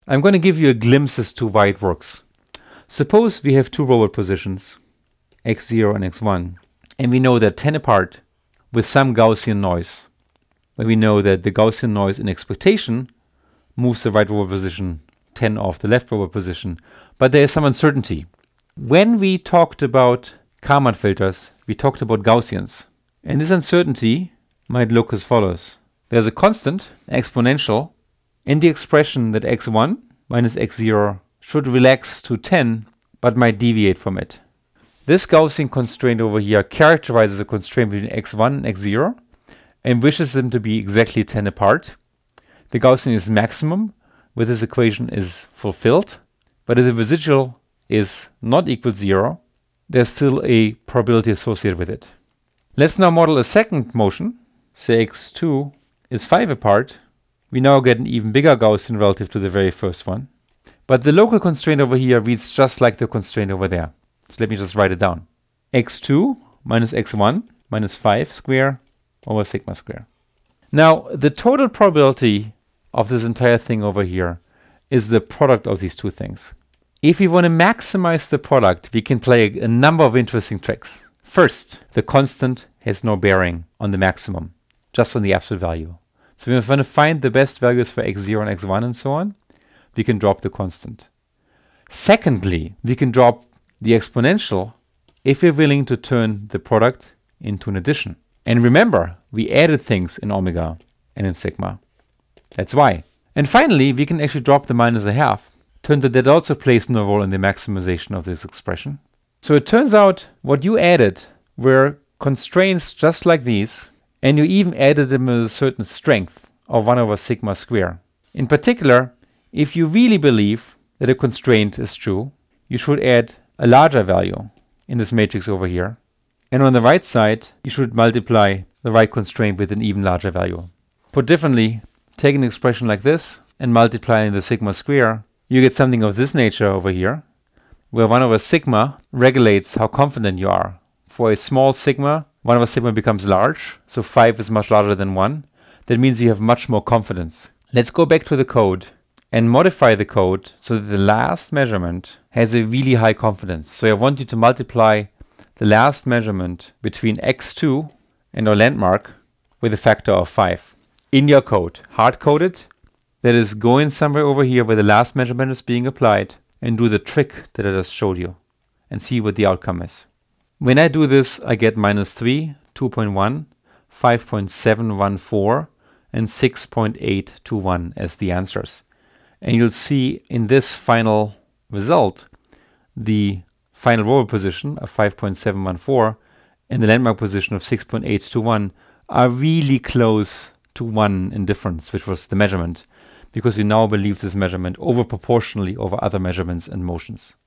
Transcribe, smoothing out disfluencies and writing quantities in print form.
I'm going to give you a glimpse as to why it works. Suppose we have two robot positions, x0 and x1, and we know they're 10 apart with some Gaussian noise, where we know that the Gaussian noise in expectation moves the right robot position 10 off the left robot position, but there is some uncertainty. When we talked about Kalman filters, we talked about Gaussians, and this uncertainty might look as follows. There's a constant, exponential, in the expression that x1 minus x0 should relax to 10, but might deviate from it. This Gaussian constraint over here characterizes a constraint between x1 and x0 and wishes them to be exactly 10 apart. The Gaussian is maximum with this equation is fulfilled, but if the residual is not equal to 0, there's still a probability associated with it. Let's now model a second motion. Say x2 is 5 apart. We now get an even bigger Gaussian relative to the very first one. But the local constraint over here reads just like the constraint over there. So let me just write it down. x2 minus x1 minus 5 square over sigma square. Now, the total probability of this entire thing over here is the product of these two things. If we want to maximize the product, we can play a number of interesting tricks. First, the constant has no bearing on the maximum, just on the absolute value. So if we want to find the best values for x0 and x1 and so on, we can drop the constant. Secondly, we can drop the exponential if we're willing to turn the product into an addition. And remember, we added things in omega and in sigma. That's why. And finally, we can actually drop the minus a half. Turns out that also plays no role in the maximization of this expression. So it turns out what you added were constraints just like these, and you even added them with a certain strength of 1 over sigma square. In particular, if you really believe that a constraint is true, you should add a larger value in this matrix over here. And on the right side, you should multiply the right constraint with an even larger value. Put differently, take an expression like this and multiply in the sigma square, you get something of this nature over here, where 1 over sigma regulates how confident you are. For a small sigma, 1 over sigma becomes large, so 5 is much larger than 1. That means you have much more confidence. Let's go back to the code and modify the code so that the last measurement has a really high confidence. So I want you to multiply the last measurement between x2 and our landmark with a factor of 5. In your code, hard-coded, that is, go in somewhere over here where the last measurement is being applied and do the trick that I just showed you and see what the outcome is. When I do this, I get -3, 2.1, 5.714, and 6.821 as the answers. And you'll see in this final result, the final robot position of 5.714 and the landmark position of 6.821 are really close to 1 in difference, which was the measurement, because we now believe this measurement over proportionally over other measurements and motions.